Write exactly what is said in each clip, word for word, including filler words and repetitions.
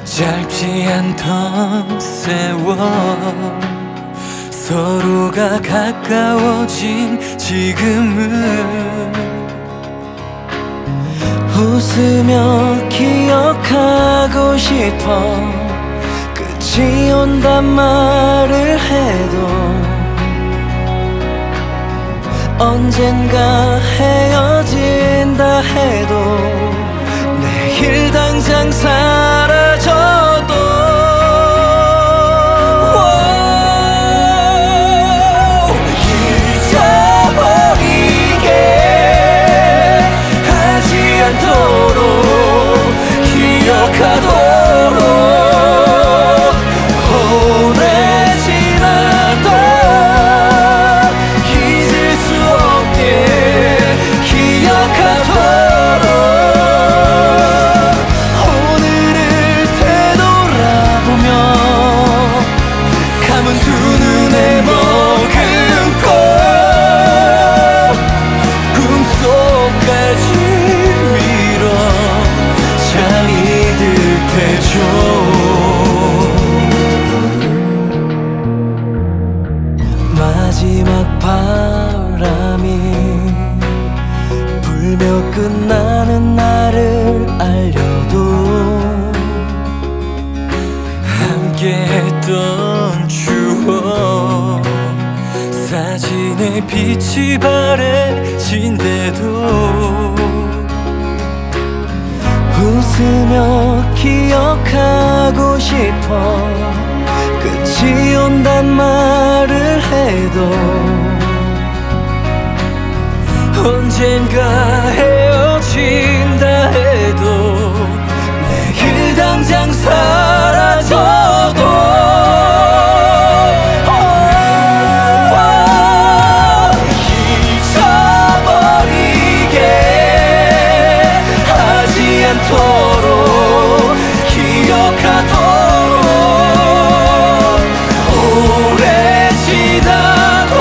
짧지 않던 세월 서로가 가까워진 지금은 웃으며 기억하고 싶어 끝이 온단 말을 해도 언젠가 헤어진다 해도 내일 당장 사라져도 잊어버리게 하지 않도록 기억하도록 오래 지나도 잊을 수 없게 기억하도록 오늘을 되돌아보며 감은 두 눈에 머금고 꿈속까지 밀어 잠이 들 때죠. 마지막 바람이 불며 끝나는 날을 알려도 함께했던 추억 사진에 빛이 바래진대도 웃으며 기억하고 싶어 끝이 온단 말을 해도 언젠가 헤어진다 해도 내일 당장 사라져도 잊어버리게 하지 않도록 기억하도록 오래 지나도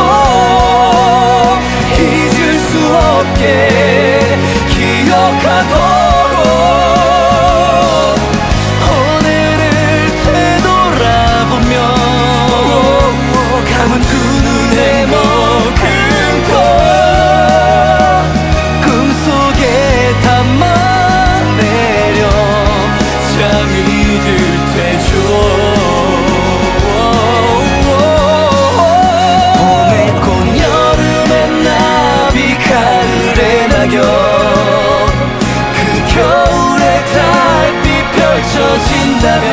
잊을 수 없게 기억하도록 오늘을 되돌아보며 감은 두 눈에 머금고 꿈속에 담아내려 잠이 들 때죠. 봄의 꽃 여름의 나비 가을의 낙엽 그 겨울의 달빛 펼쳐진다면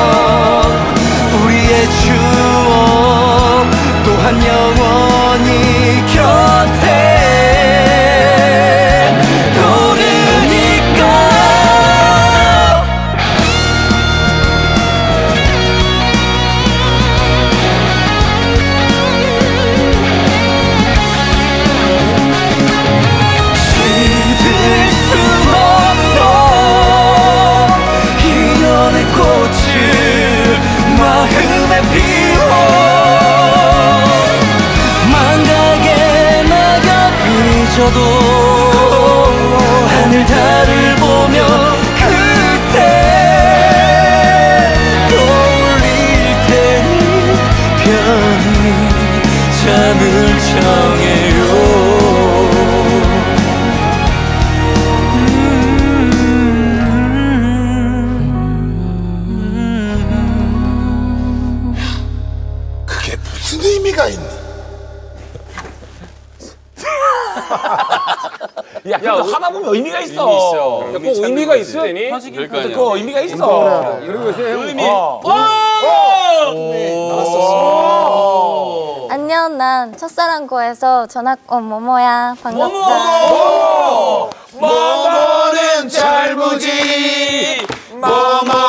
우리의 추억 또한 영원히 곁에 오르니까 시들 수 없어 인연의 꽃을 마음에 피워 망각의 낙엽이 져도 하늘 달을 보며 그때 떠올릴 테니 편히 잠을 청해요. 그게 무슨 의미가 있니? 야, 야 하다 보면 의미가 있어. 의미 있어. 야, 꼭 의미가 있어. 꼭 의미가 있어. 그리고 의미. 어. 나왔었어. 안녕, 난 첫사랑고에서 전학 온 모모야. 반갑다. 모모. 모모는 잘 보지. 모모.